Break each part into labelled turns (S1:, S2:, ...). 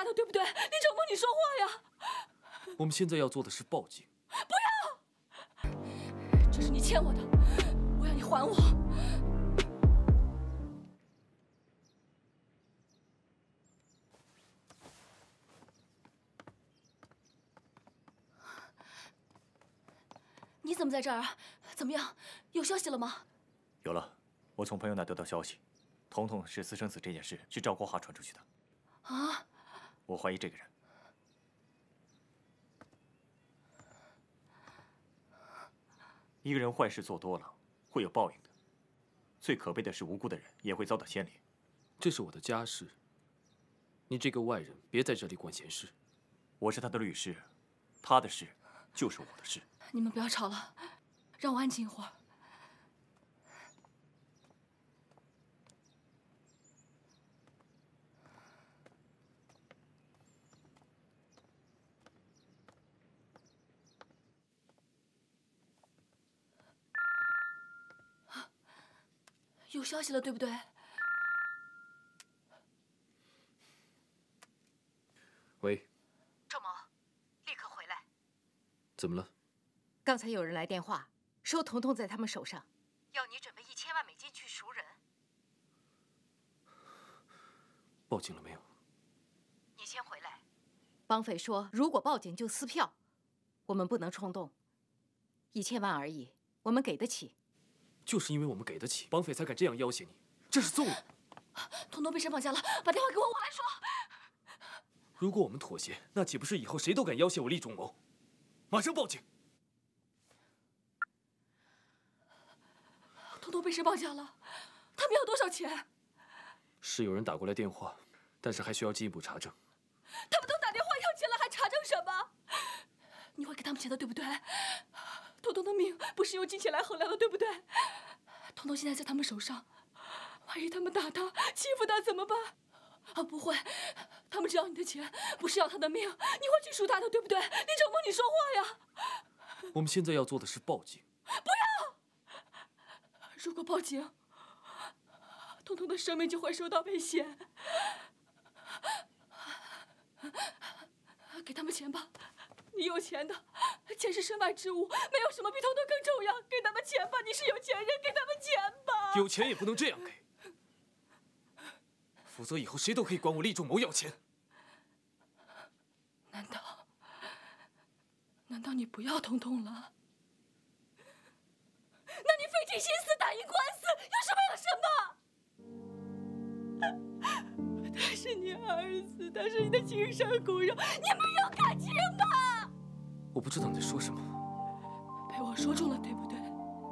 S1: 的，对不对？李承梦，你说话呀！
S2: 我们现在要做的是报警。
S1: 不要！这是你欠我的，我要你还我。你怎么在这儿啊？怎么样？有消息了吗？
S3: 有了，我从朋友那得到消息，彤彤是私生子这件事是赵国华传出去的。
S1: 啊！
S3: 我怀疑这个人。一个人坏事做多了，会有报应的。最可悲的是，无辜的人也会遭到牵连。
S2: 这是我的家事，你这个外人别在这里管闲事。
S3: 我是他的律师，他的事就是我的事。
S1: 你们不要吵了，让我安静一会儿。有消息了，对不对？
S2: 喂，
S4: 周某，立刻回来。
S2: 怎么了？
S4: 刚才有人来电话，说彤彤在他们手上，要你准备1000万美金去赎人。
S2: 报警了没有？
S4: 你先回来。绑匪说，如果报警就撕票，我们不能冲动。1000万而已，我们给得起。
S2: 就是因为我们给得起，绑匪才敢这样要挟你，这是纵容。
S1: 彤彤被谁绑架了？把电话给我，我来说。
S2: 如果我们妥协，那岂不是以后谁都敢要挟我厉仲谋？马上报警！
S1: 彤彤被谁绑架了？他们要多少钱？
S2: 是有人打过来电话，但是还需要进一步查证。
S1: 他们都打电话要钱了，还查证什么？你会给他们钱的，对不对？彤彤的命不是用金钱来衡量的，对不对？彤彤现在在他们手上，万一他们打他、欺负他怎么办？啊，不会，他们只要你的钱，不是要他的命。你会去赎他的，对不对？李承梦，你说话呀！
S2: 我们现在要做的是报警。
S1: 不要！如果报警，彤彤的生命就会受到危险。给他们钱吧，你有钱的，钱是身外之物，没有什么比彤彤更重要。给他们钱吧，你是有钱人，给他们钱吧。
S2: 有钱也不能这样给，否则以后谁都可以管我厉仲谋要钱。
S1: 难道你不要彤彤了？那你费尽心思打赢官司，又是为了什么？他是你儿子，他是你的亲生骨肉，你没有感情吧？
S2: 我不知道你在说什么。
S1: 被我说中了，对不对？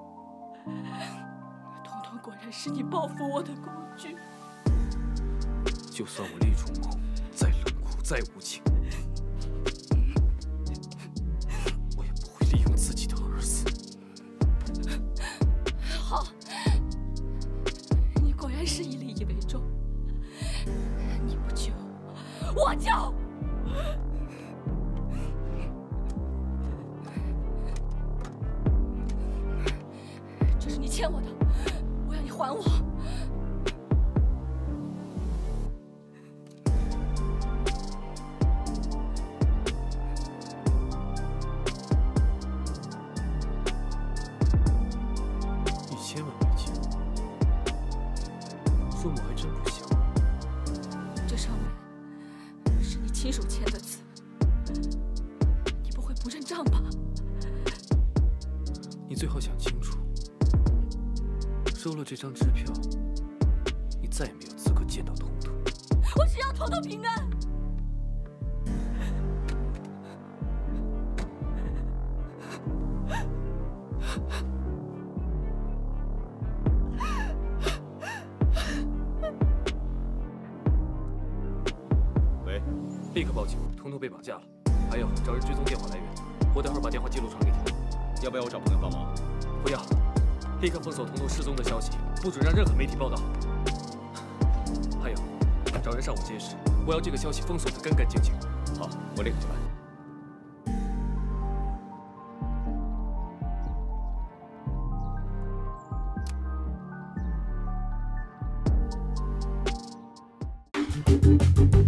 S1: 彤彤果然是你报复我的工具。
S2: 就算我厉仲谋再冷酷再无情，我也不会利用自己的儿子。
S1: 好，你果然是以利益为重。你不救，我救。这是你欠我的，我要你还我。
S2: 1000万美金，数目还真不小。
S1: 这上面是你亲手签的字，你不会不认账吧？
S2: 你最好想清楚，收了这张支票，你再也没有资格见到彤彤。
S1: 我只要彤彤平安。
S3: 喂，
S2: 立刻报警，彤彤被绑架了。还有，找人追踪电话来源。我待会儿把电话记录传给你。
S3: 要不要我找朋友帮忙？
S2: 不要，立刻封锁彤彤失踪的消息，不准让任何媒体报道。还有，找人上我监视，我要这个消息封锁得干干净净。
S3: 好，我立刻去办。
S5: Thank you.